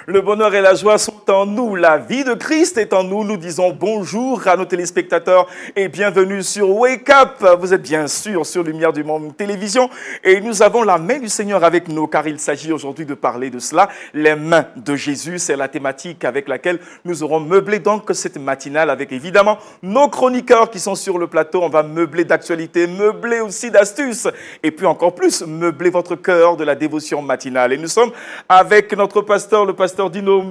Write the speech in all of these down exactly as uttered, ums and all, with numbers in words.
Le bonheur et la joie sont en nous. La vie de Christ est en nous. Nous disons bonjour à nos téléspectateurs et bienvenue sur Wake Up. Vous êtes bien sûr sur Lumière du Monde Télévision et nous avons la main du Seigneur avec nous car il s'agit aujourd'hui de parler de cela. Les mains de Jésus, c'est la thématique avec laquelle nous aurons meublé donc cette matinale avec évidemment nos chroniqueurs qui sont sur le plateau. On va meubler d'actualité, meubler aussi d'astuces et puis encore plus meubler votre cœur de la dévotion matinale. Et nous sommes avec notre pasteur, le pasteur Dino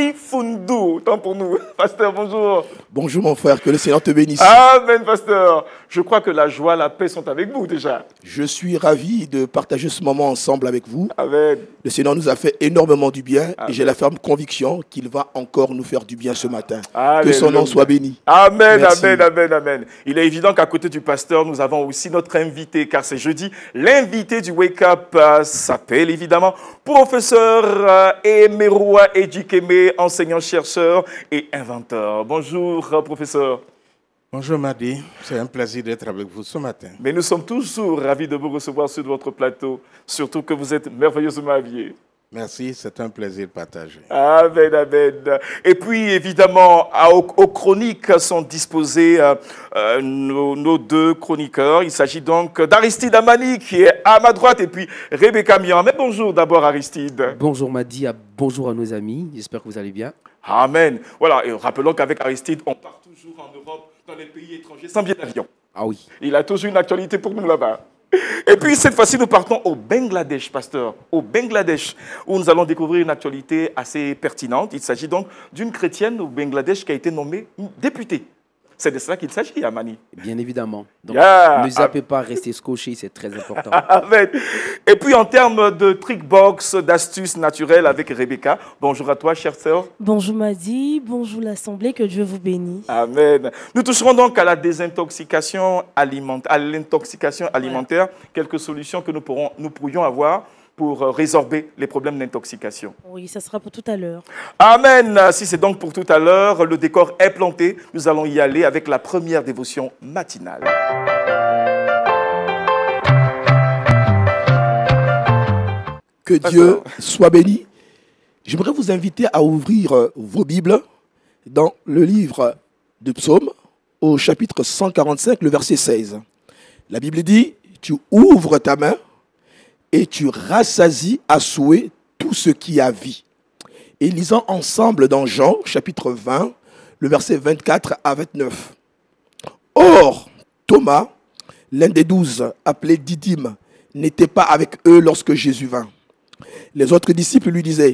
Mifundu. Tant pour nous. Pasteur, bonjour. Bonjour mon frère, que le Seigneur te bénisse. Amen, pasteur. Je crois que la joie, la paix sont avec vous déjà. Je suis ravi de partager ce moment ensemble avec vous. Amen. Le Seigneur nous a fait énormément du bien. Amen. Et j'ai la ferme conviction qu'il va encore nous faire du bien ce matin. Alléluia. Que son nom soit béni. Amen, Merci. amen, amen, amen. Il est évident qu'à côté du pasteur, nous avons aussi notre invité, car c'est jeudi. L'invité du Wake Up euh, s'appelle évidemment professeur euh, Emeroua Ejikeme, enseignant-chercheur et inventeur. Bonjour, euh, professeur. Bonjour Madi, c'est un plaisir d'être avec vous ce matin. Mais nous sommes toujours ravis de vous recevoir sur votre plateau, surtout que vous êtes merveilleusement habillé. Merci, c'est un plaisir partagé. Amen, amen. Et puis, évidemment, à, aux, aux chroniques sont disposés euh, euh, nos, nos deux chroniqueurs. Il s'agit donc d'Aristide Amani, qui est à ma droite, et puis Rebecca Mian. Mais bonjour d'abord, Aristide. Bonjour Madi, bonjour à nos amis. J'espère que vous allez bien. Amen. Voilà, et rappelons qu'avec Aristide, on part toujours en Europe, dans les pays étrangers, sans billet d'avion. Ah oui. Il a toujours une actualité pour nous là-bas. Et puis, cette fois-ci, nous partons au Bangladesh, pasteur, au Bangladesh, où nous allons découvrir une actualité assez pertinente. Il s'agit donc d'une chrétienne au Bangladesh qui a été nommée députée. C'est de cela qu'il s'agit, Amani. Bien évidemment. Donc, Yeah. ne zappez pas, restez scotchés, c'est très important. Amen. Et puis, en termes de trickbox, d'astuces naturelles avec Rebecca, bonjour à toi, chère sœur. Bonjour Madi, bonjour l'Assemblée, que Dieu vous bénisse. Amen. Nous toucherons donc à la désintoxication alimentaire, à l'intoxication alimentaire, quelques solutions que nous, pourrons, nous pourrions avoir pour résorber les problèmes d'intoxication. Oui, ça sera pour tout à l'heure. Amen. Si c'est donc pour tout à l'heure, le décor est planté. Nous allons y aller avec la première dévotion matinale. Que Dieu soit béni. J'aimerais vous inviter à ouvrir vos Bibles dans le livre de Psaume, au chapitre cent quarante-cinq, le verset seize. La Bible dit, tu ouvres ta main et tu rassasies à souhait tout ce qui a vie. Et lisons ensemble dans Jean, chapitre vingt, le verset vingt-quatre à vingt-neuf. Or, Thomas, l'un des douze, appelé Didyme, n'était pas avec eux lorsque Jésus vint. Les autres disciples lui disaient,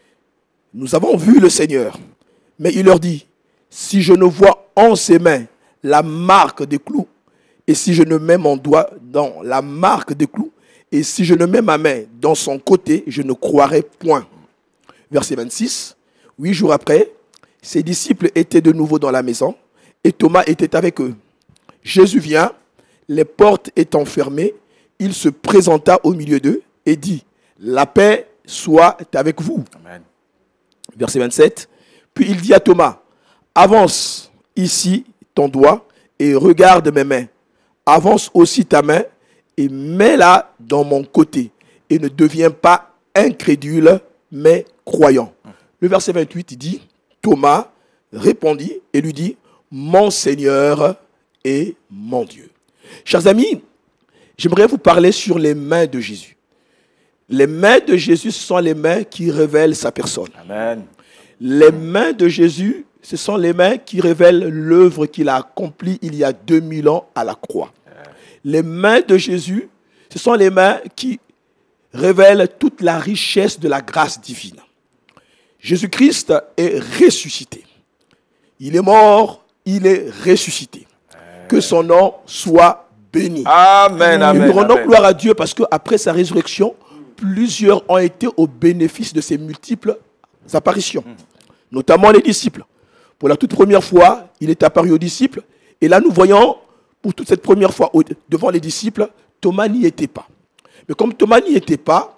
« Nous avons vu le Seigneur. » Mais il leur dit, « Si je ne vois en ses mains la marque des clous, et si je ne mets mon doigt dans la marque des clous, et si je ne mets ma main dans son côté, je ne croirai point. » Verset vingt-six. Huit jours après, ses disciples étaient de nouveau dans la maison, et Thomas était avec eux. Jésus vient, les portes étant fermées, il se présenta au milieu d'eux et dit, « La paix soit avec vous. » Amen. Verset vingt-sept. Puis il dit à Thomas, « Avance ici ton doigt et regarde mes mains. Avance aussi ta main et mets-la dans mon côté. Et ne deviens pas incrédule, mais croyant. » Le verset vingt-huit il dit, Thomas répondit et lui dit, « Mon Seigneur et mon Dieu. » Chers amis, j'aimerais vous parler sur les mains de Jésus. Les mains de Jésus, ce sont les mains qui révèlent sa personne. Amen. Les mains de Jésus, ce sont les mains qui révèlent l'œuvre qu'il a accomplie il y a deux mille ans à la croix. Les mains de Jésus, ce sont les mains qui révèlent toute la richesse de la grâce divine. Jésus-Christ est ressuscité. Il est mort, il est ressuscité. Que son nom soit béni. Amen, Et amen. nous rendons amen. gloire à Dieu parce qu'après sa résurrection, plusieurs ont été au bénéfice de ses multiples apparitions, notamment les disciples. Pour la toute première fois, il est apparu aux disciples. Et là, nous voyons, pour toute cette première fois devant les disciples, Thomas n'y était pas. Mais comme Thomas n'y était pas,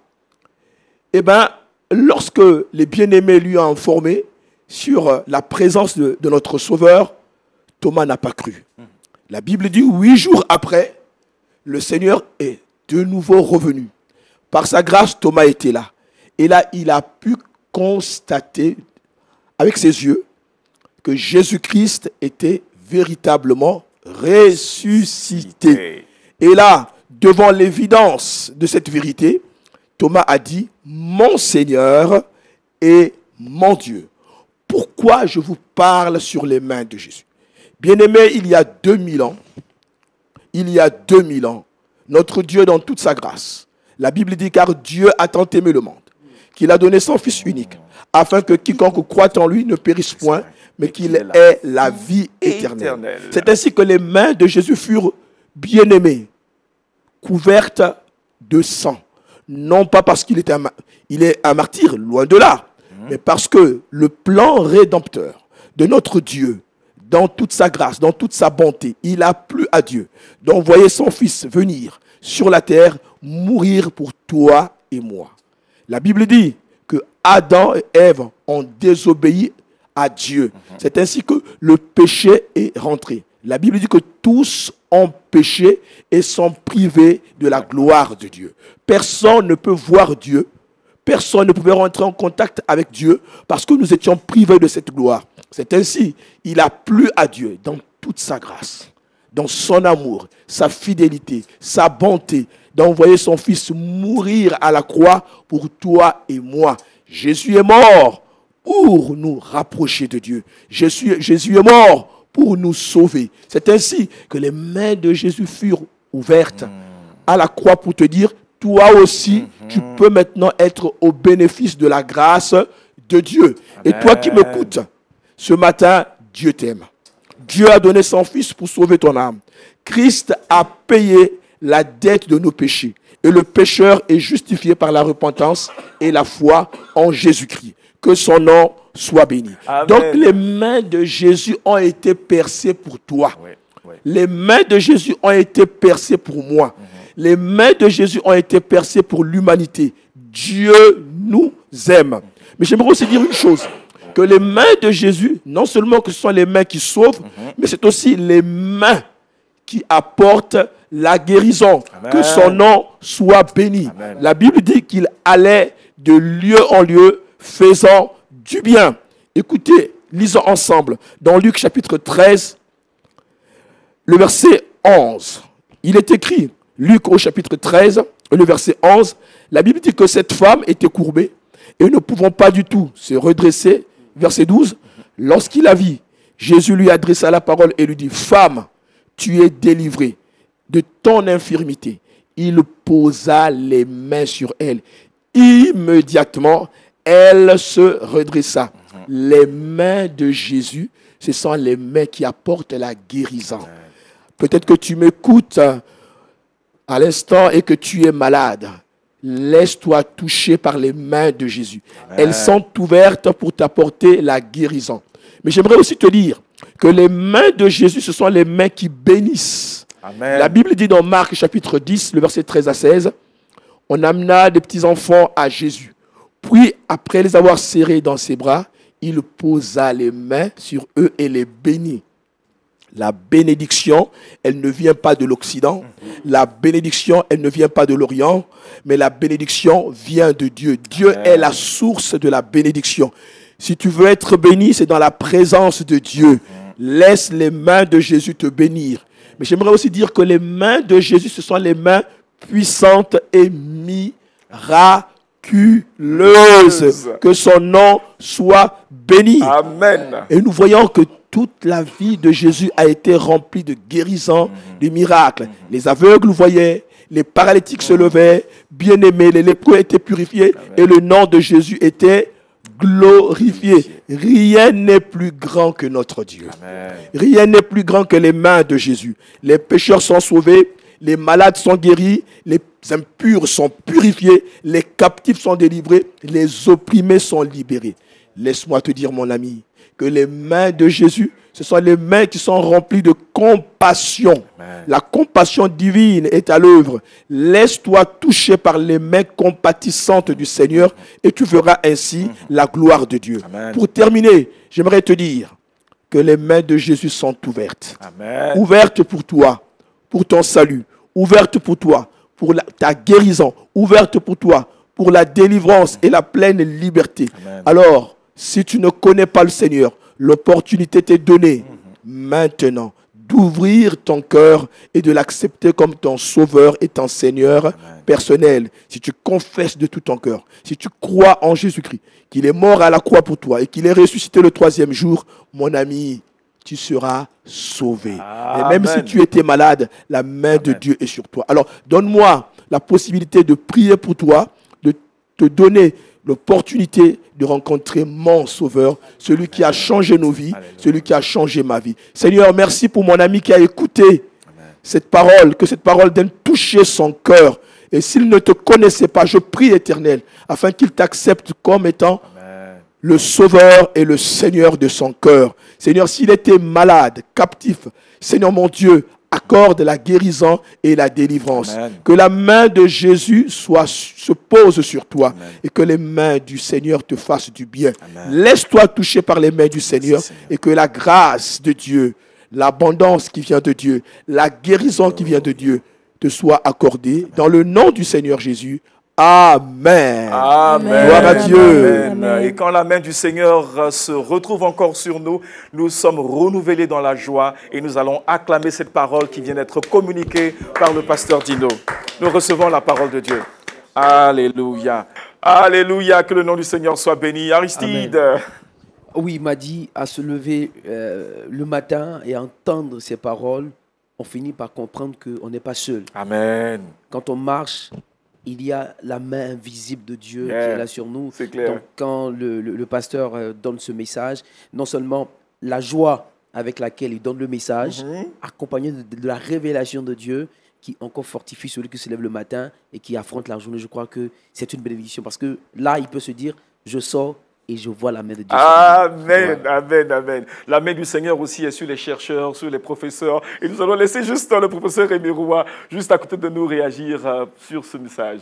eh ben, lorsque les bien-aimés lui ont informé sur la présence de, de notre Sauveur, Thomas n'a pas cru. La Bible dit, huit jours après, le Seigneur est de nouveau revenu. Par sa grâce, Thomas était là. Et là, il a pu constaté avec ses yeux que Jésus-Christ était véritablement ressuscité. Et là, devant l'évidence de cette vérité, Thomas a dit « Mon Seigneur et mon Dieu ». Pourquoi je vous parle sur les mains de Jésus? Bien-aimés, il y a deux mille ans, il y a deux mille ans, notre Dieu dans toute sa grâce, la Bible dit « Car Dieu a tant aimé le monde, qu'il a donné son Fils unique, afin que quiconque croit en lui ne périsse point, mais qu'il ait la vie éternelle. » C'est ainsi que les mains de Jésus furent bien-aimées, couvertes de sang. Non pas parce qu'il était un, il est un martyr, loin de là, mais parce que le plan rédempteur de notre Dieu, dans toute sa grâce, dans toute sa bonté, il a plu à Dieu d'envoyer son Fils venir sur la terre, mourir pour toi et moi. La Bible dit que Adam et Ève ont désobéi à Dieu. C'est ainsi que le péché est rentré. La Bible dit que tous ont péché et sont privés de la gloire de Dieu. Personne ne peut voir Dieu. Personne ne pouvait rentrer en contact avec Dieu parce que nous étions privés de cette gloire. C'est ainsi, il a plu à Dieu dans toute sa grâce, dans son amour, sa fidélité, sa bonté, d'envoyer son Fils mourir à la croix pour toi et moi. Jésus est mort pour nous rapprocher de Dieu. Jésus, Jésus est mort pour nous sauver. C'est ainsi que les mains de Jésus furent ouvertes à la croix pour te dire, toi aussi, mm-hmm. tu peux maintenant être au bénéfice de la grâce de Dieu. Amen. Et toi qui m'écoutes, ce matin, Dieu t'aime. Dieu a donné son Fils pour sauver ton âme. Christ a payé la dette de nos péchés. Et le pécheur est justifié par la repentance et la foi en Jésus-Christ. Que son nom soit béni. Amen. Donc les mains de Jésus ont été percées pour toi. Oui, oui. Les mains de Jésus ont été percées pour moi. Mm-hmm. Les mains de Jésus ont été percées pour l'humanité. Dieu nous aime. Mais j'aimerais aussi dire une chose, que les mains de Jésus, non seulement que ce sont les mains qui sauvent, mm-hmm. mais c'est aussi les mains qui apportent la guérison. Amen. Que son nom soit béni. Amen. La Bible dit qu'il allait de lieu en lieu, faisant du bien. Écoutez, lisons ensemble dans Luc chapitre treize, le verset onze. Il est écrit, Luc au chapitre treize, le verset onze, la Bible dit que cette femme était courbée et ne pouvant pas du tout se redresser. Verset douze, lorsqu'il la vit, Jésus lui adressa la parole et lui dit, « Femme, tu es délivrée de ton infirmité. » Il posa les mains sur elle. Immédiatement, elle se redressa. Les mains de Jésus, ce sont les mains qui apportent la guérison. Peut-être que tu m'écoutes à l'instant et que tu es malade. Laisse-toi toucher par les mains de Jésus. Amen. Elles sont ouvertes pour t'apporter la guérison. Mais j'aimerais aussi te dire que les mains de Jésus, ce sont les mains qui bénissent. Amen. La Bible dit dans Marc chapitre dix, le verset treize à seize, on amena des petits-enfants à Jésus. Puis, après les avoir serrés dans ses bras, il posa les mains sur eux et les bénit. La bénédiction, elle ne vient pas de l'Occident. La bénédiction, elle ne vient pas de l'Orient. Mais la bénédiction vient de Dieu. Dieu Amen. Est la source de la bénédiction. Si tu veux être béni, c'est dans la présence de Dieu. Laisse les mains de Jésus te bénir. Mais j'aimerais aussi dire que les mains de Jésus, ce sont les mains puissantes et miraculeuses. Que son nom soit béni. Amen. Et nous voyons que toute la vie de Jésus a été remplie de guérisons, de miracles. Les aveugles voyaient, les paralytiques se levaient, bien-aimés, les lépreux étaient purifiés et le nom de Jésus était glorifié. Rien n'est plus grand que notre Dieu. Amen. Rien n'est plus grand que les mains de Jésus. Les pécheurs sont sauvés, les malades sont guéris, les impurs sont purifiés, les captifs sont délivrés, les opprimés sont libérés. Laisse-moi te dire, mon ami, que les mains de Jésus, ce sont les mains qui sont remplies de compassion. Amen. La compassion divine est à l'œuvre. Laisse-toi toucher par les mains compatissantes du Seigneur et tu verras ainsi la gloire de Dieu. Amen. Pour terminer, j'aimerais te dire que les mains de Jésus sont ouvertes. Amen. Ouvertes pour toi, pour ton salut. Ouvertes pour toi, pour la, ta guérison. Ouvertes pour toi, pour la délivrance et la pleine liberté. Amen. Alors, si tu ne connais pas le Seigneur, l'opportunité t'est donnée maintenant d'ouvrir ton cœur et de l'accepter comme ton sauveur et ton Seigneur Amen. personnel. Si tu confesses de tout ton cœur, si tu crois en Jésus-Christ, qu'il est mort à la croix pour toi et qu'il est ressuscité le troisième jour, mon ami, tu seras sauvé. Amen. Et même si tu étais malade, la main de Amen. Dieu est sur toi. Alors, donne-moi la possibilité de prier pour toi, de te donner l'opportunité de rencontrer mon Sauveur, celui qui a changé nos vies, Alléluia. celui qui a changé ma vie. Seigneur, merci pour mon ami qui a écouté Amen. cette parole, que cette parole vienne toucher son cœur. Et s'il ne te connaissait pas, je prie, Éternel, afin qu'il t'accepte comme étant Amen. le Sauveur et le Seigneur de son cœur. Seigneur, s'il était malade, captif, Seigneur mon Dieu, accorde la guérison et la délivrance. Amen. Que la main de Jésus soit, se pose sur toi. Amen. Et que les mains du Seigneur te fassent du bien. Amen. Laisse-toi toucher par les mains du Seigneur. Seigneur. Et que la grâce de Dieu, l'abondance qui vient de Dieu, la guérison qui vient de Dieu te soit accordée. Dans le nom du Seigneur Jésus. Amen. Amen. Gloire à Dieu. Amen. Amen. Et quand la main du Seigneur euh, se retrouve encore sur nous, nous sommes renouvelés dans la joie et nous allons acclamer cette parole qui vient d'être communiquée par le pasteur Dino. Nous recevons la parole de Dieu. Alléluia. Alléluia. Que le nom du Seigneur soit béni. Aristide. Oui, il m'a dit à se lever euh, le matin et entendre ces paroles, on finit par comprendre qu'on n'est pas seul. Amen. Quand on marche, il y a la main invisible de Dieu Yeah. qui est là sur nous. C'est clair. Donc, quand le, le- le pasteur euh, donne ce message, non seulement la joie avec laquelle il donne le message, Mhm. accompagné de, de la révélation de Dieu, qui encore fortifie celui qui se lève le matin et qui affronte la journée. Je crois que c'est une bénédiction parce que là, il peut se dire, je sors et je vois la main de Dieu. Amen, Ouais. amen, amen. La main du Seigneur aussi est sur les chercheurs, sur les professeurs. Et nous allons laisser juste le professeur Rémi Roy, juste à côté de nous, réagir euh, sur ce message.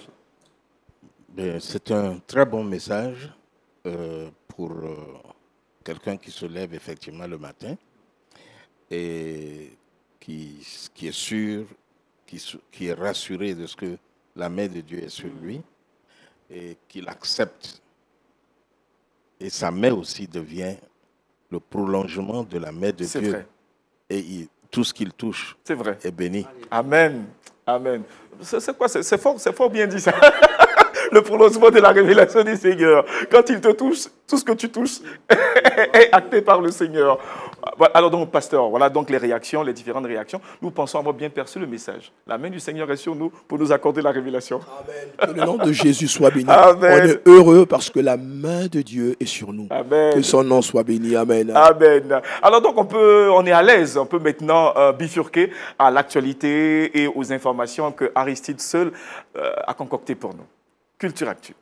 Ben, c'est un très bon message euh, pour euh, quelqu'un qui se lève effectivement le matin et qui, qui est sûr, qui, s- qui est rassuré de ce que la main de Dieu est sur lui et qu'il accepte. Et sa main aussi devient le prolongement de la main de C'est Dieu. vrai. Et il- tout ce qu'il touche C'est vrai. est béni. Amen. Amen. C'est c'est quoi? C'est c'est fort, c'est fort bien dit ça. Le prolongement de la révélation du Seigneur. Quand il te touche, tout ce que tu touches est acté par le Seigneur. Voilà, alors donc, pasteur, voilà donc les réactions, les différentes réactions. Nous pensons avoir bien perçu le message. La main du Seigneur est sur nous pour nous accorder la révélation. Que le nom de Jésus soit béni. Amen. On est heureux parce que la main de Dieu est sur nous. Amen. Que son nom soit béni. Amen. Amen. Alors donc on peut, on est à l'aise, on peut maintenant euh, bifurquer à l'actualité et aux informations que Aristide seul euh, a concoctées pour nous. Culture Actu.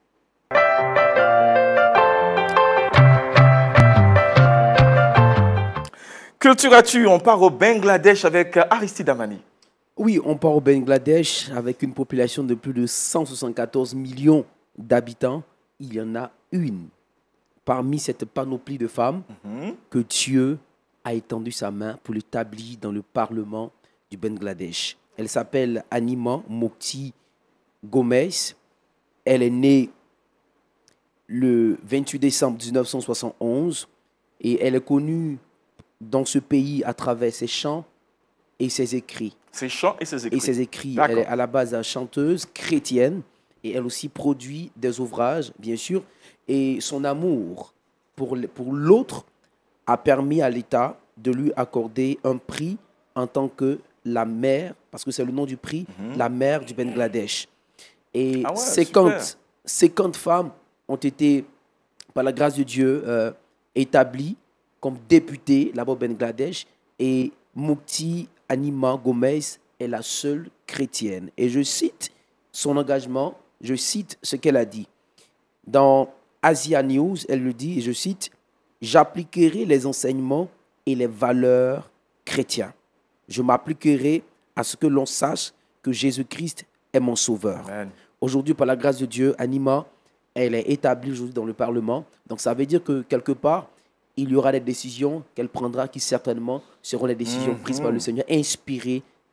Culture Actu, on part au Bangladesh avec Aristide Amani. Oui, on part au Bangladesh avec une population de plus de cent soixante-quatorze millions d'habitants. Il y en a une parmi cette panoplie de femmes Mhm. que Dieu a étendu sa main pour l'établir dans le Parlement du Bangladesh. Elle s'appelle Anima Mokti Gomez. Elle est née le vingt-huit décembre mille neuf cent soixante et onze et elle est connue dans ce pays à travers ses chants et ses écrits. Ses chants et ses écrits. Et ses écrits. D'accord. Elle est à la base chanteuse chrétienne et elle aussi produit des ouvrages, bien sûr. Et son amour pour, l- pour l'autre a permis à l'État de lui accorder un prix en tant que la mère, parce que c'est le nom du prix, la mère du Bangladesh. Et Ah ouais, cinquante, super. cinquante femmes ont été, par la grâce de Dieu, euh, établies comme députées là-bas au Bangladesh. Et Mukti Anima Gomez est la seule chrétienne. Et je cite son engagement, je cite ce qu'elle a dit. Dans Asia News, elle le dit, et je cite, « J'appliquerai les enseignements et les valeurs chrétiens. Je m'appliquerai à ce que l'on sache que Jésus-Christ est mon sauveur. » Amen. Aujourd'hui, par la grâce de Dieu, Anima, elle est établie aujourd'hui dans le Parlement. Donc ça veut dire que quelque part, il y aura des décisions qu'elle prendra qui certainement seront les décisions prises par le Seigneur, inspirées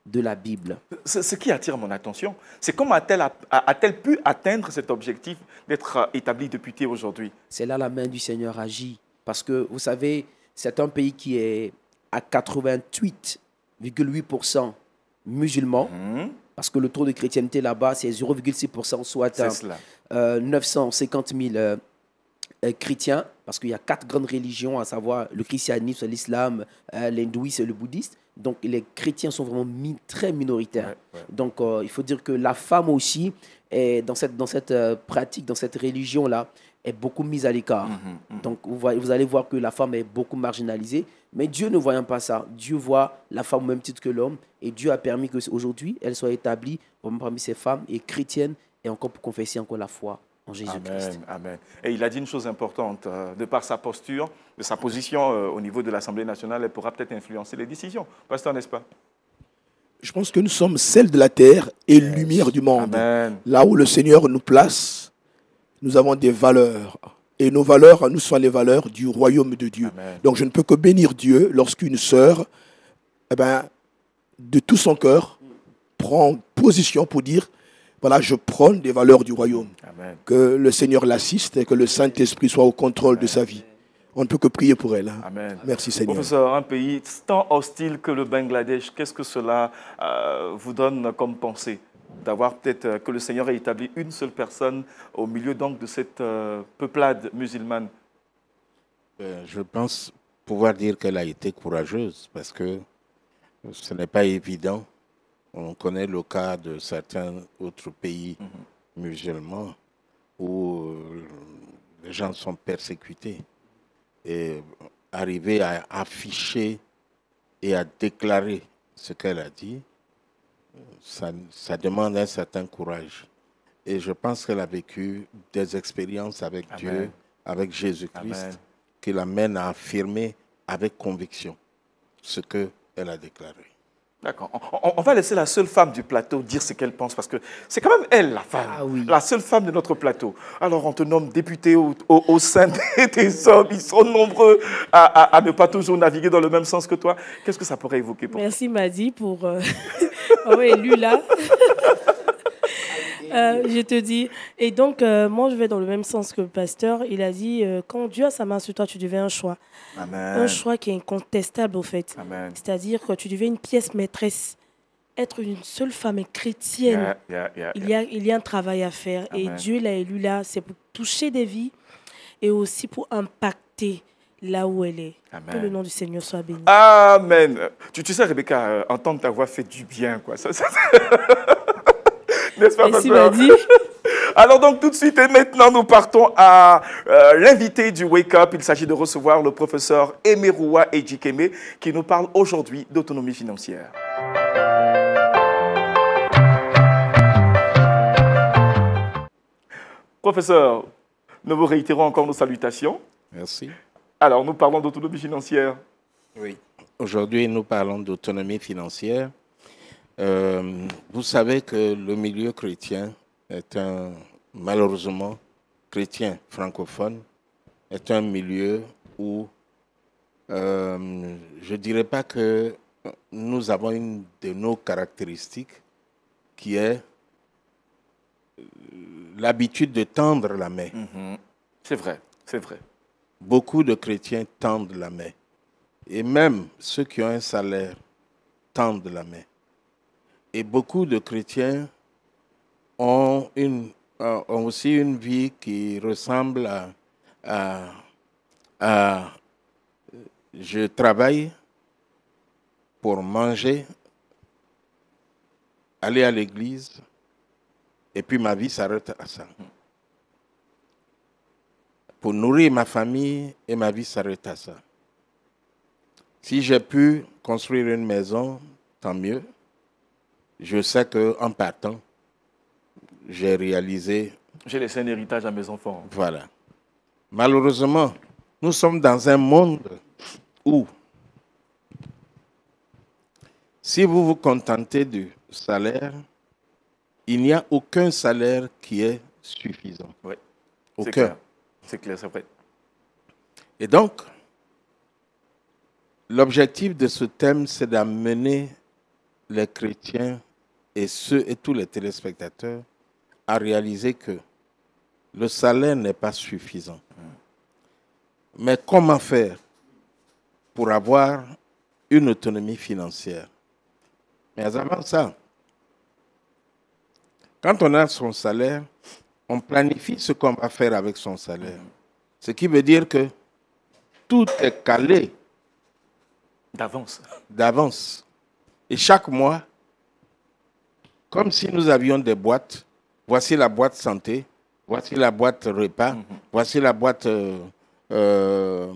de la Bible. Ce, ce qui attire mon attention, c'est comment a-t-elle a, a-t-elle pu atteindre cet objectif d'être établie députée aujourd'hui? C'est là la main du Seigneur agit. Parce que, vous savez, c'est un pays qui est à quatre-vingt-huit virgule huit pour cent musulmans. Mmh. Parce que le taux de chrétienté là-bas, c'est zéro virgule six pour cent, soit euh, neuf cent cinquante mille euh, euh, chrétiens. Parce qu'il y a quatre grandes religions, à savoir le christianisme, l'islam, euh, l'hindouisme et le bouddhisme. Donc, les chrétiens sont vraiment mi très minoritaires. Ouais, ouais. Donc, euh, il faut dire que la femme aussi, est dans cette, dans cette euh, pratique, dans cette religion-là, est beaucoup mise à l'écart. Mmh, mmh. Donc, vous, voyez, vous allez voir que la femme est beaucoup marginalisée. Mais Dieu ne voyant pas ça, Dieu voit la femme au même titre que l'homme. Et Dieu a permis qu'aujourd'hui, elle soit établie parmi ces femmes et chrétiennes et encore pour confesser encore la foi en Jésus-Christ. Amen, amen. Et il a dit une chose importante, euh, de par sa posture, de sa position euh, au niveau de l'Assemblée nationale, elle pourra peut-être influencer les décisions. Pasteur, n'est-ce pas? Je pense que nous sommes sel de la terre et yes. lumière du monde. Amen. Là où le Seigneur nous place, nous avons des valeurs. Et nos valeurs, nous sont les valeurs du royaume de Dieu. Amen. Donc je ne peux que bénir Dieu lorsqu'une sœur, eh ben, de tout son cœur, prend position pour dire, voilà, je prône des valeurs du royaume. Amen. Que le Seigneur l'assiste et que le Saint-Esprit soit au contrôle Amen. De sa vie. On ne peut que prier pour elle. Hein. Amen. Merci Seigneur. Professeur, un pays tant hostile que le Bangladesh, qu'est-ce que cela euh, vous donne comme pensée? D'avoir peut-être euh, que le Seigneur ait établi une seule personne au milieu donc de cette euh, peuplade musulmane? euh, Je pense pouvoir dire qu'elle a été courageuse parce que ce n'est pas évident. On connaît le cas de certains autres pays mm-hmm. musulmans où euh, les gens sont persécutés. Et arriver à afficher et à déclarer ce qu'elle a dit, ça, ça demande un certain courage. Et je pense qu'elle a vécu des expériences avec Amen. Dieu, avec Jésus-Christ, qui l'amènent à affirmer avec conviction ce qu'elle a déclaré. D'accord. On, on va laisser la seule femme du plateau dire ce qu'elle pense, parce que c'est quand même elle, la femme, ah oui. la seule femme de notre plateau. Alors, on te nomme député au, au, au sein des hommes. Ils sont nombreux à, à, à ne pas toujours naviguer dans le même sens que toi. Qu'est-ce que ça pourrait évoquer pour Merci, toi? Madi, pour euh, avoir élu là. Euh, je te dis. Et donc, euh, moi, je vais dans le même sens que le pasteur. Il a dit, euh, quand Dieu a sa main sur toi, tu deviens un choix. Amen. Un choix qui est incontestable, au fait. C'est-à-dire que tu deviens une pièce maîtresse. Être une seule femme chrétienne, yeah, yeah, yeah, il, y a, il y a un travail à faire. Amen. Et Dieu l'a élu là, c'est pour toucher des vies et aussi pour impacter là où elle est. Amen. Que le nom du Seigneur soit béni. Amen. Tu, tu sais, Rebecca, euh, entendre ta voix fait du bien, quoi. Ça, ça... N'est-ce pas, Merci, Madi. Alors donc tout de suite et maintenant nous partons à euh, l'invité du Wake Up. Il s'agit de recevoir le professeur Emeruwa Ejikeme qui nous parle aujourd'hui d'autonomie financière. Professeur, nous vous réitérons encore nos salutations. Merci. Alors nous parlons d'autonomie financière. Oui. Aujourd'hui nous parlons d'autonomie financière. Euh, vous savez que le milieu chrétien est un, malheureusement, chrétien francophone, est un milieu où euh, je ne dirais pas que nous avons une de nos caractéristiques qui est l'habitude de tendre la main. Mmh. C'est vrai, c'est vrai. Beaucoup de chrétiens tendent la main. Et même ceux qui ont un salaire tendent la main. Et beaucoup de chrétiens ont, une, ont aussi une vie qui ressemble à, à, à je travaille pour manger, aller à l'église, et puis ma vie s'arrête à ça. Pour nourrir ma famille, et ma vie s'arrête à ça. Si j'ai pu construire une maison, tant mieux. Je sais qu'en partant, j'ai réalisé... J'ai laissé un héritage à mes enfants. Voilà. Malheureusement, nous sommes dans un monde où, si vous vous contentez du salaire, il n'y a aucun salaire qui est suffisant. Oui, aucun. C'est clair, c'est vrai. Et donc, l'objectif de ce thème, c'est d'amener les chrétiens et ceux et tous les téléspectateurs à réaliser que le salaire n'est pas suffisant. Mais comment faire pour avoir une autonomie financière? Mais avant ça, quand on a son salaire, on planifie ce qu'on va faire avec son salaire. Ce qui veut dire que tout est calé d'avance. D'avance. Et chaque mois, comme si nous avions des boîtes, voici la boîte santé, voici la boîte repas, mm-hmm. voici la boîte euh, euh,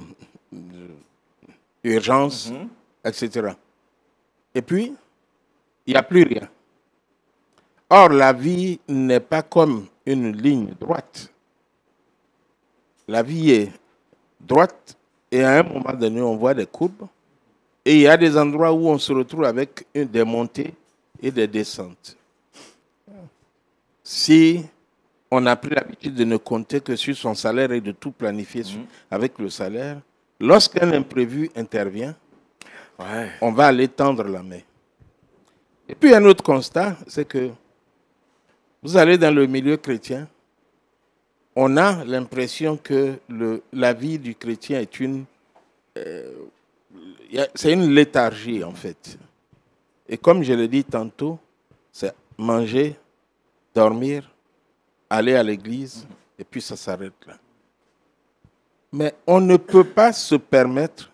urgence, mm-hmm. et cetera. Et puis, il n'y a plus rien. Or, la vie n'est pas comme une ligne droite. La vie est droite et à un moment donné, on voit des courbes. Et il y a des endroits où on se retrouve avec une, des montées et des descentes. Si on a pris l'habitude de ne compter que sur son salaire et de tout planifier mmh. avec le salaire, lorsqu'un imprévu intervient, ouais. on va aller tendre la main. Et puis un autre constat, c'est que vous allez dans le milieu chrétien, on a l'impression que le, la vie du chrétien est une... Euh, c'est une léthargie en fait. Et comme je l'ai dit tantôt, c'est manger, dormir, aller à l'église, et puis ça s'arrête là. Mais on ne peut pas se permettre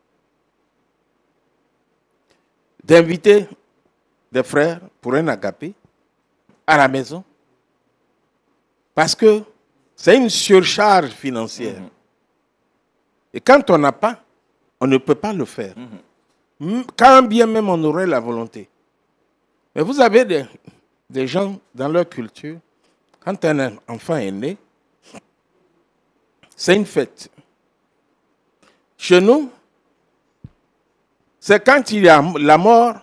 d'inviter des frères pour un agapé à la maison, parce que c'est une surcharge financière. Et quand on n'a pas, on ne peut pas le faire. Mm-hmm. Quand bien même on aurait la volonté. Mais vous avez des, des gens dans leur culture, quand un enfant est né, c'est une fête. Chez nous, c'est quand il y a la mort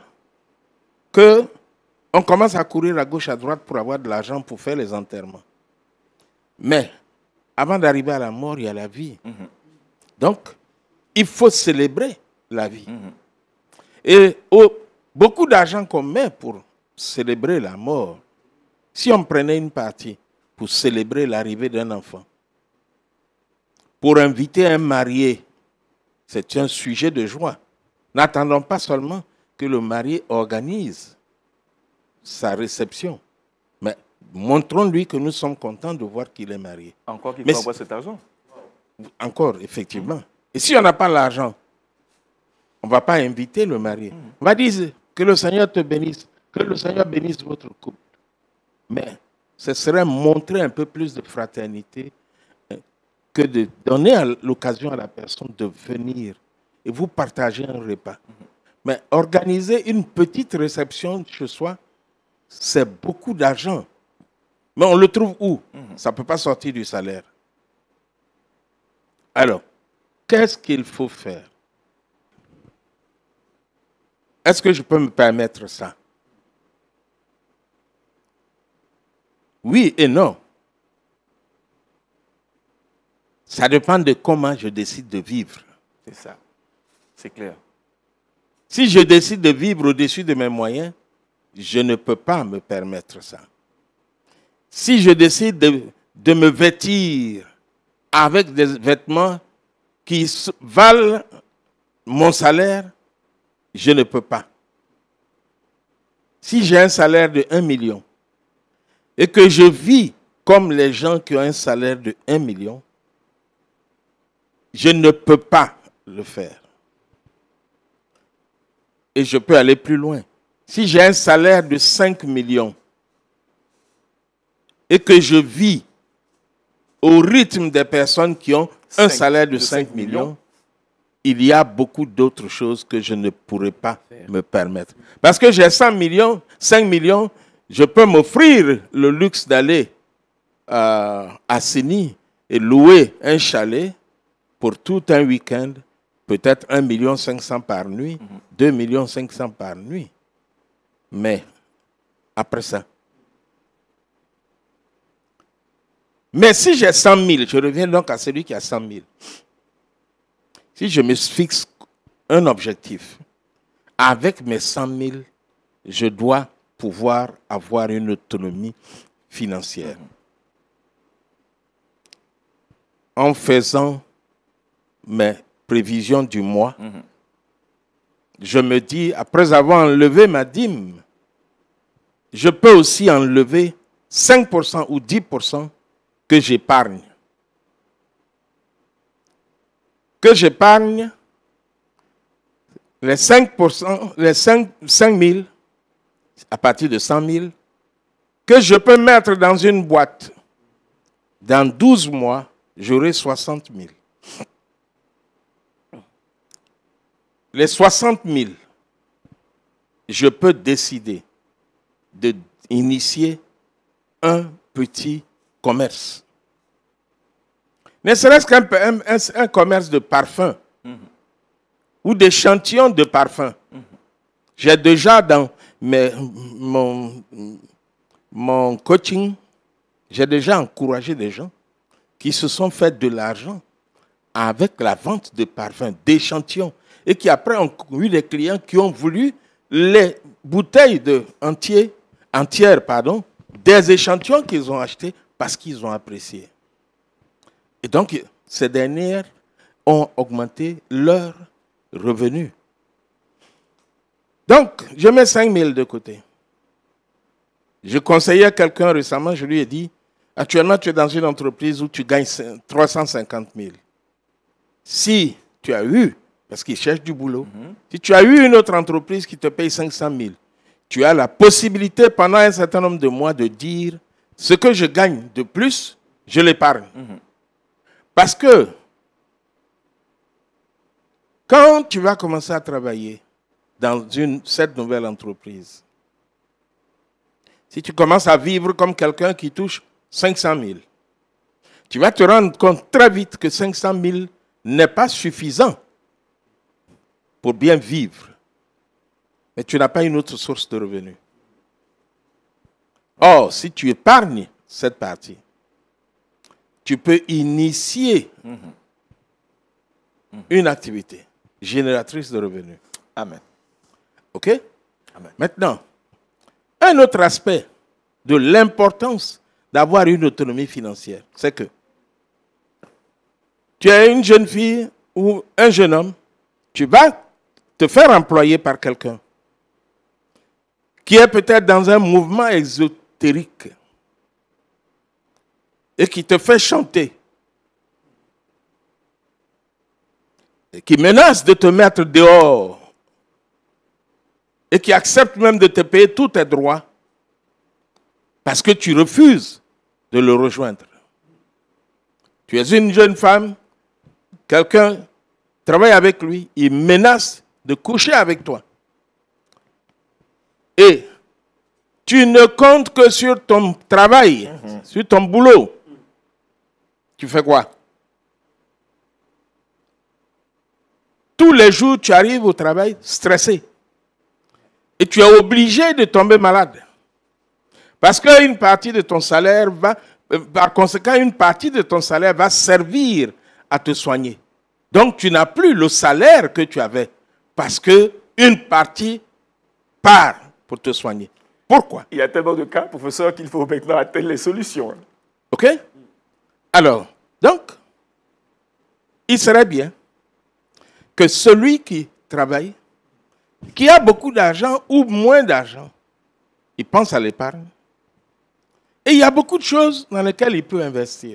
qu'on commence à courir à gauche, à droite pour avoir de l'argent pour faire les enterrements. Mais avant d'arriver à la mort, il y a la vie. Mm-hmm. Donc, il faut célébrer la vie. Mm-hmm. Et oh, beaucoup d'argent qu'on met pour célébrer la mort, si on prenait une partie pour célébrer l'arrivée d'un enfant, pour inviter un marié, c'est un sujet de joie. N'attendons pas seulement que le marié organise sa réception, mais montrons-lui que nous sommes contents de voir qu'il est marié. Encore qu'il faut avoir cet argent. Encore, effectivement. Mm. Et si on n'a pas l'argent, on ne va pas inviter le marié. Mm. On va dire que le Seigneur te bénisse, que le Seigneur bénisse votre couple. Mais ce serait montrer un peu plus de fraternité que de donner l'occasion à la personne de venir et vous partager un repas. Mm. Mais organiser une petite réception chez soi, c'est beaucoup d'argent. Mais on le trouve où? Mm. Ça ne peut pas sortir du salaire. Alors, qu'est-ce qu'il faut faire? Est-ce que je peux me permettre ça? Oui et non. Ça dépend de comment je décide de vivre. C'est ça. C'est clair. Si je décide de vivre au-dessus de mes moyens, je ne peux pas me permettre ça. Si je décide de, de me vêtir avec des vêtements qui valent mon salaire, je ne peux pas. Si j'ai un salaire de un million et que je vis comme les gens qui ont un salaire de un million, je ne peux pas le faire. Et je peux aller plus loin. Si j'ai un salaire de cinq millions et que je vis au rythme des personnes qui ont un salaire de cinq millions, il y a beaucoup d'autres choses que je ne pourrais pas me permettre. Parce que j'ai cent millions, cinq millions, je peux m'offrir le luxe d'aller euh, à Séni et louer un chalet pour tout un week-end, peut-être un million cinq cents par nuit, mm-hmm. deux millions cinq cents par nuit. Mais après ça, mais si j'ai cent mille, je reviens donc à celui qui a cent mille. Si je me fixe un objectif, avec mes cent mille, je dois pouvoir avoir une autonomie financière. En faisant mes prévisions du mois, mm-hmm. je me dis, après avoir enlevé ma dîme, je peux aussi enlever cinq pour cent ou dix pour cent que j'épargne. Que j'épargne les cinq pour cent, les cinq mille, à partir de cent mille, que je peux mettre dans une boîte. Dans douze mois, j'aurai soixante mille. Les soixante mille, je peux décider d'initier un petit commerce. Ne serait-ce qu'un un, un, un commerce de parfum mm-hmm. ou d'échantillons de parfum. Mm-hmm. J'ai déjà dans mes, mon, mon coaching, j'ai déjà encouragé des gens qui se sont fait de l'argent avec la vente de parfums, d'échantillons, et qui après ont eu des clients qui ont voulu les bouteilles de entier, entières pardon, des échantillons qu'ils ont achetés parce qu'ils ont apprécié. Et donc, ces dernières ont augmenté leurs revenus. Donc, je mets cinq mille de côté. Je conseillais à quelqu'un récemment, je lui ai dit, actuellement, tu es dans une entreprise où tu gagnes trois cent cinquante mille. Si tu as eu, parce qu'il cherche du boulot, mm-hmm. si tu as eu une autre entreprise qui te paye cinq cent mille, tu as la possibilité pendant un certain nombre de mois de dire, ce que je gagne de plus, je l'épargne. Mm-hmm. Parce que quand tu vas commencer à travailler dans une, cette nouvelle entreprise, si tu commences à vivre comme quelqu'un qui touche cinq cent mille, tu vas te rendre compte très vite que cinq cent mille n'est pas suffisant pour bien vivre. Mais tu n'as pas une autre source de revenus. Or, si tu épargnes cette partie, tu peux initier mm-hmm. Mm-hmm. une activité génératrice de revenus. Amen. OK? Amen. Maintenant, un autre aspect de l'importance d'avoir une autonomie financière, c'est que tu es une jeune fille ou un jeune homme, tu vas te faire employer par quelqu'un qui est peut-être dans un mouvement exotérique et qui te fait chanter, et qui menace de te mettre dehors, et qui accepte même de te payer tous tes droits, parce que tu refuses de le rejoindre. Tu es une jeune femme, quelqu'un travaille avec lui, il menace de coucher avec toi. Et tu ne comptes que sur ton travail, mm-hmm. sur ton boulot. Tu fais quoi? Tous les jours, tu arrives au travail stressé. Et tu es obligé de tomber malade. Parce qu'une partie de ton salaire va, par conséquent, une partie de ton salaire va servir à te soigner. Donc, tu n'as plus le salaire que tu avais. Parce qu'une partie part pour te soigner. Pourquoi? Il y a tellement de cas, professeur, qu'il faut maintenant atteindre les solutions. OK? Alors, donc, il serait bien que celui qui travaille, qui a beaucoup d'argent ou moins d'argent, il pense à l'épargne. Et il y a beaucoup de choses dans lesquelles il peut investir.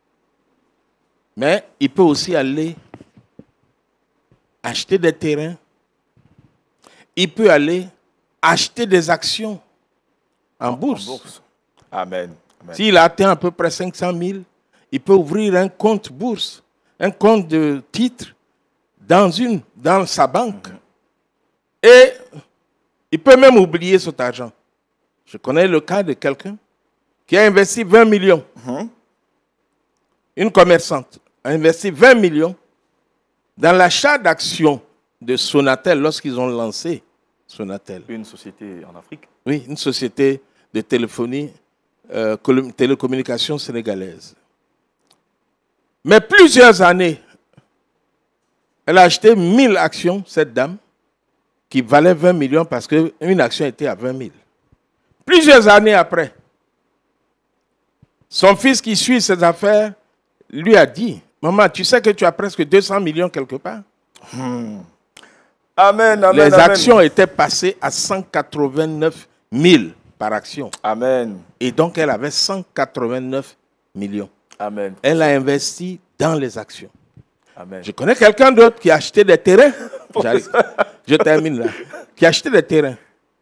Mais il peut aussi aller acheter des terrains. Il peut aller acheter des actions en bourse. En bourse. Amen. Amen. S'il a atteint à peu près cinq cent mille, il peut ouvrir un compte bourse, un compte de titres dans, une, dans sa banque. Mm-hmm. Et il peut même oublier cet argent. Je connais le cas de quelqu'un qui a investi vingt millions. Mm-hmm. Une commerçante a investi vingt millions dans l'achat d'actions de Sonatel lorsqu'ils ont lancé Sonatel. Une société en Afrique. Oui, une société de téléphonie, euh, télécommunication sénégalaise. Mais plusieurs années, elle a acheté mille actions, cette dame. qui valait vingt millions parce qu'une action était à vingt mille. Plusieurs années après, son fils qui suit ses affaires lui a dit, « Maman, tu sais que tu as presque deux cents millions quelque part ?» hmm. Amen, amen, Les amen. actions étaient passées à cent quatre-vingt-neuf mille par action. Amen. Et donc, elle avait cent quatre-vingt-neuf millions. Amen. Elle a investi dans les actions. Amen. Je connais quelqu'un d'autre qui a acheté des terrains. Je termine là. Qui a acheté des terrains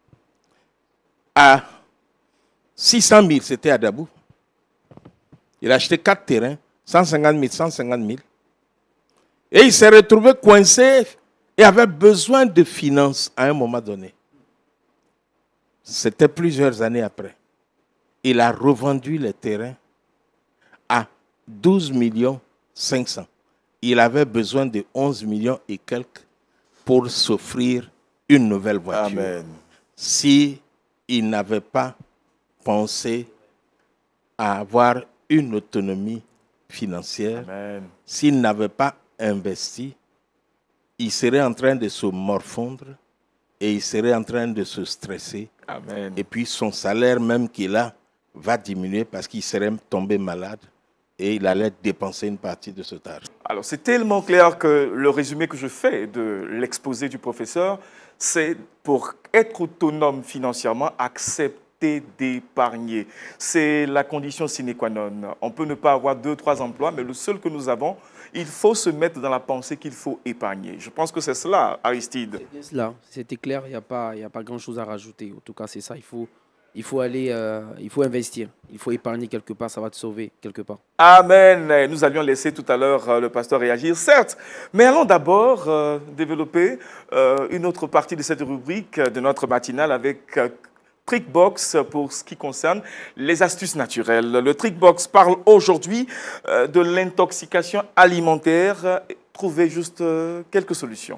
à six cent mille, c'était à Dabou. Il a acheté quatre terrains, cent cinquante mille, cent cinquante mille. Et il s'est retrouvé coincé et avait besoin de finances à un moment donné. C'était plusieurs années après. Il a revendu les terrains à douze millions cinq cents. Il avait besoin de onze millions et quelques pour s'offrir une nouvelle voiture. Amen. Si il n'avait pas pensé à avoir une autonomie financière, s'il n'avait pas investi, il serait en train de se morfondre et il serait en train de se stresser. Amen. Et puis son salaire même qu'il a va diminuer parce qu'il serait tombé malade et il allait dépenser une partie de cet argent. Alors c'est tellement clair que le résumé que je fais de l'exposé du professeur, c'est pour être autonome financièrement, accepter d'épargner. C'est la condition sine qua non. On peut ne pas avoir deux, trois emplois, mais le seul que nous avons, il faut se mettre dans la pensée qu'il faut épargner. Je pense que c'est cela, Aristide. C'est bien cela. C'était clair, il n'y a pas, il n'y a pas grand-chose à rajouter. En tout cas, c'est ça. Il faut, il faut aller, euh, il faut investir. Il faut épargner quelque part, ça va te sauver quelque part. Amen. Nous allions laisser tout à l'heure euh, le pasteur réagir, certes. Mais allons d'abord euh, développer euh, une autre partie de cette rubrique de notre matinale avec euh, Trickbox pour ce qui concerne les astuces naturelles. Le Trickbox parle aujourd'hui euh, de l'intoxication alimentaire. Trouvez juste euh, quelques solutions.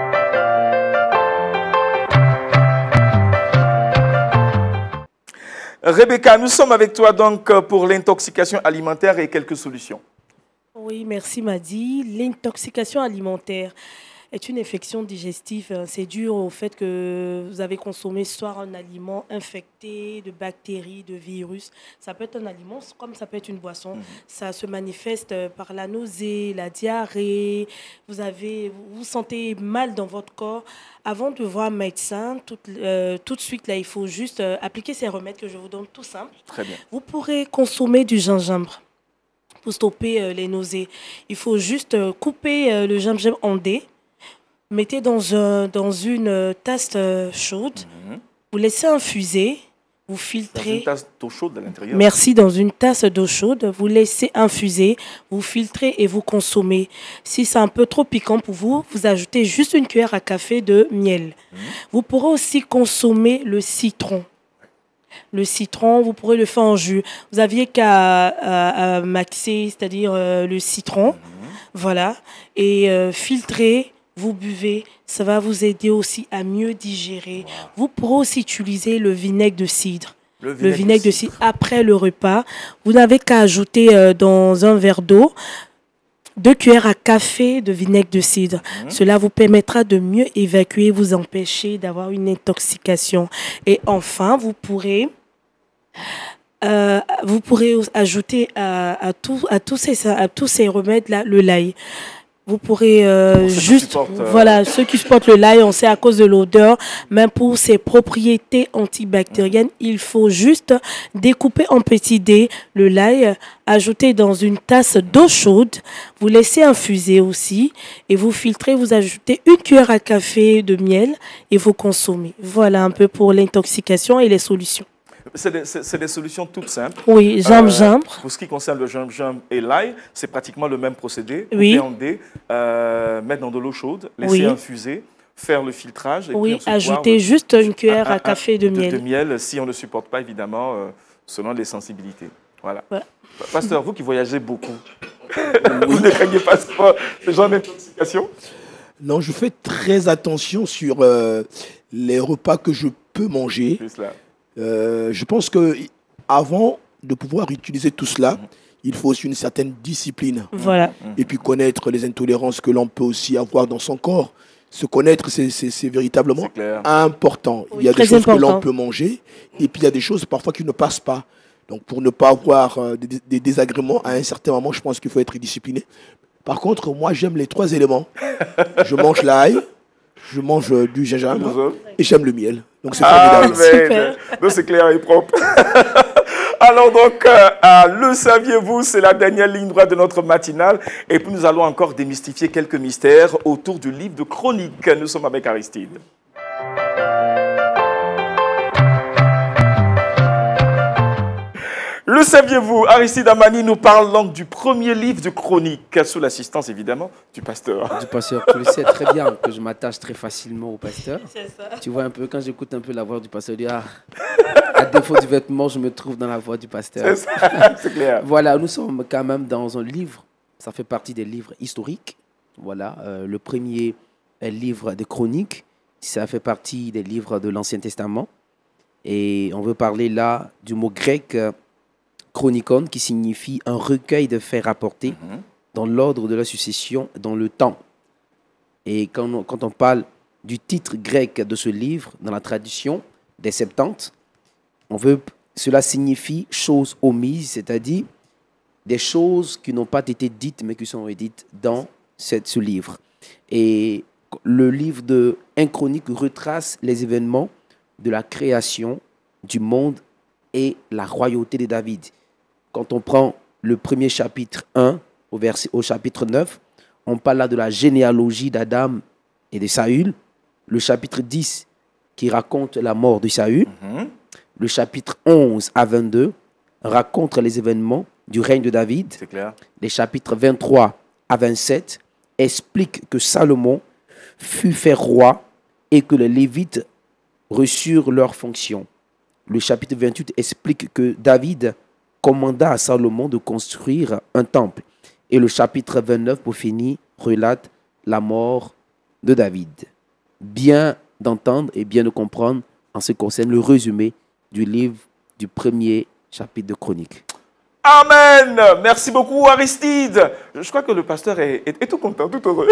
Rebecca, nous sommes avec toi donc pour l'intoxication alimentaire et quelques solutions. Oui, merci Madi. L'intoxication alimentaire est une infection digestive. C'est dû au fait que vous avez consommé soit un aliment infecté de bactéries, de virus. Ça peut être un aliment comme ça peut être une boisson. Mmh. Ça se manifeste par la nausée, la diarrhée. Vous avez, vous vous sentez mal dans votre corps. Avant de voir un médecin, tout, euh, tout de suite, là, il faut juste euh, appliquer ces remèdes que je vous donne tout simple. Très bien. Vous pourrez consommer du gingembre pour stopper euh, les nausées. Il faut juste euh, couper euh, le gingembre en dés. Mettez dans, un, dans une tasse chaude, mmh. vous laissez infuser, vous filtrez. Dans une tasse d'eau chaude à l'intérieur. Merci, dans une tasse d'eau chaude, vous laissez infuser, vous filtrez et vous consommez. Si c'est un peu trop piquant pour vous, vous ajoutez juste une cuillère à café de miel. Mmh. Vous pourrez aussi consommer le citron. Le citron, vous pourrez le faire en jus. Vous aviez qu'à à, à maxer, c'est-à-dire euh, le citron, mmh. voilà, et euh, filtrer. Vous buvez, ça va vous aider aussi à mieux digérer. Wow. Vous pourrez aussi utiliser le vinaigre de cidre. Le vinaigre, le vinaigre de, cidre. de cidre après le repas. Vous n'avez qu'à ajouter euh, dans un verre d'eau deux cuillères à café de vinaigre de cidre. Mmh. Cela vous permettra de mieux évacuer, vous empêcher d'avoir une intoxication. Et enfin, vous pourrez... Euh, vous pourrez ajouter à, à, tout, à, tous ces, à tous ces remèdes-là le lait. Vous pourrez euh, juste, supportent, euh... voilà, ceux qui supportent le lait, on sait à cause de l'odeur, même pour ses propriétés antibactériennes, mmh. il faut juste découper en petits dés le lait, ajouter dans une tasse d'eau chaude, vous laissez infuser aussi, et vous filtrez, vous ajoutez une cuillère à café de miel et vous consommez. Voilà un peu pour l'intoxication et les solutions. C'est des, des solutions toutes simples. Oui, gingembre. Euh, pour ce qui concerne le gingembre et l'ail, c'est pratiquement le même procédé. Oui. En dé, euh, mettre dans de l'eau chaude, laisser oui. infuser, faire le filtrage. Et oui, puis ajouter juste une cuillère à, à, à café de, de miel. De miel, si on ne supporte pas, évidemment, euh, selon les sensibilités. Voilà. Ouais. Pasteur, vous qui voyagez beaucoup, vous ne craignez pas ce genre d'intoxication? Non, je fais très attention sur euh, les repas que je peux manger. C'est cela. Euh, je pense qu'avant de pouvoir utiliser tout cela, mmh. il faut aussi une certaine discipline. Voilà. Et puis connaître les intolérances que l'on peut aussi avoir dans son corps. se connaître, c'est véritablement important. Oui, il y a des choses important. que l'on peut manger et puis il y a des choses parfois qui ne passent pas. Donc pour ne pas avoir euh, des, des désagréments, à un certain moment, je pense qu'il faut être discipliné. Par contre, moi, j'aime les trois éléments. Je mange l'ail, je mange euh, du gingembre et j'aime le miel. Donc c'est formidable. Super. Donc c'est clair et propre. Alors donc, euh, le saviez-vous, c'est la dernière ligne droite de notre matinale. Et puis nous allons encore démystifier quelques mystères autour du livre de Chroniques. Nous sommes avec Aristide. Le saviez-vous, Aristide Amani nous parle donc du premier livre de Chroniques, sous l'assistance évidemment du pasteur. Du pasteur, tu le sais très bien que je m'attache très facilement au pasteur. Tu vois un peu, quand j'écoute un peu la voix du pasteur, je dis, ah, à défaut du vêtement, je me trouve dans la voix du pasteur. C'est clair. Voilà, nous sommes quand même dans un livre, ça fait partie des livres historiques. Voilà, euh, le premier livre de Chroniques, ça fait partie des livres de l'Ancien Testament. Et on veut parler là du mot grec euh, chronikon, qui signifie un recueil de faits rapportés mm-hmm. dans l'ordre de la succession, dans le temps. Et quand on, quand on parle du titre grec de ce livre, dans la tradition des Septante, on veut, cela signifie choses omises, c'est-à-dire des choses qui n'ont pas été dites, mais qui sont dites dans cette, ce livre. Et le livre de un Chronique retrace les événements de la création du monde et la royauté de David. Quand on prend le premier chapitre un au, verset, au chapitre neuf, on parle là de la généalogie d'Adam et de Saül. Le chapitre dix qui raconte la mort de Saül. Mm-hmm. Le chapitre onze à vingt-deux raconte les événements du règne de David. C'est clair. Les chapitres vingt-trois à vingt-sept expliquent que Salomon fut fait roi et que les Lévites reçurent leurs fonctions. Le chapitre vingt-huit explique que David commanda à Salomon de construire un temple. Et le chapitre vingt-neuf, pour finir, relate la mort de David. Bien d'entendre et bien de comprendre en ce qui concerne le résumé du livre du premier chapitre de Chroniques. Amen. Merci beaucoup Aristide. Je crois que le pasteur est, est, est tout content, tout heureux.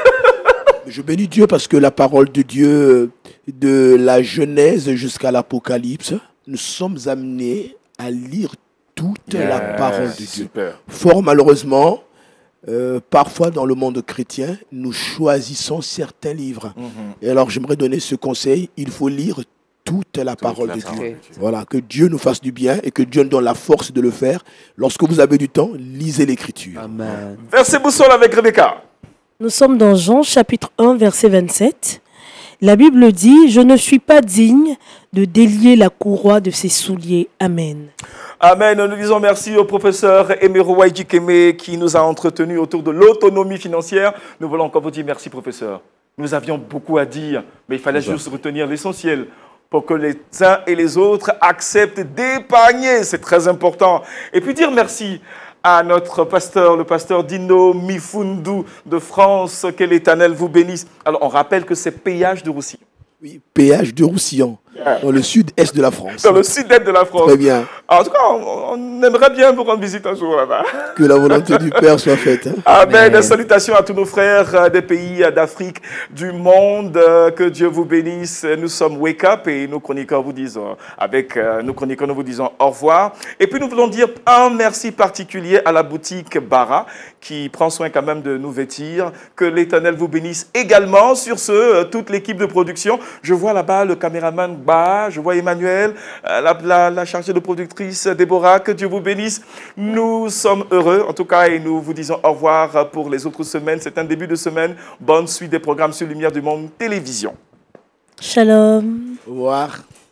Je bénis Dieu parce que la parole de Dieu, de la Genèse jusqu'à l'Apocalypse, nous sommes amenés à lire toute yes, la parole de Dieu. Super. Fort malheureusement, euh, parfois dans le monde chrétien, nous choisissons certains livres. Mm-hmm. Et alors j'aimerais donner ce conseil, il faut lire toute la toute parole la de parole. Dieu. Voilà, que Dieu nous fasse du bien et que Dieu nous donne la force de le faire. Lorsque vous avez du temps, lisez l'Écriture. Amen. Verset boussole avec Rebecca. Nous sommes dans Jean chapitre un, verset vingt-sept. La Bible dit « Je ne suis pas digne de délier la courroie de ses souliers. Amen. » Amen. Nous disons merci au professeur Emero Waijikeme qui nous a entretenus autour de l'autonomie financière. Nous voulons encore vous dire merci, professeur. Nous avions beaucoup à dire, mais il fallait Bonjour. juste retenir l'essentiel pour que les uns et les autres acceptent d'épargner. C'est très important. Et puis dire merci à notre pasteur, le pasteur Dino Mifundu de France. Que l'Éternel vous bénisse. Alors, on rappelle que c'est péage de Roussillon. Oui, péage de Roussillon, dans le sud-est de la France. Dans le sud-est de la France. Très bien. En tout cas, on, on aimerait bien vous rendre visite un jour là-bas. Que la volonté du Père soit faite. Hein. Amen. Mais... Salutations à tous nos frères des pays d'Afrique, du monde. Que Dieu vous bénisse. Nous sommes Wake Up et nos chroniqueurs vous disent, avec nos chroniqueurs, nous vous disons au revoir. Et puis nous voulons dire un merci particulier à la boutique Bara qui prend soin quand même de nous vêtir. Que l'Éternel vous bénisse également. Sur ce, toute l'équipe de production. Je vois là-bas le caméraman Bah, je vois Emmanuel, la, la, la chargée de productrice Déborah, que Dieu vous bénisse. Nous sommes heureux en tout cas et nous vous disons au revoir pour les autres semaines. C'est un début de semaine. Bonne suite des programmes sur Lumière du Monde Télévision. Shalom. Au revoir.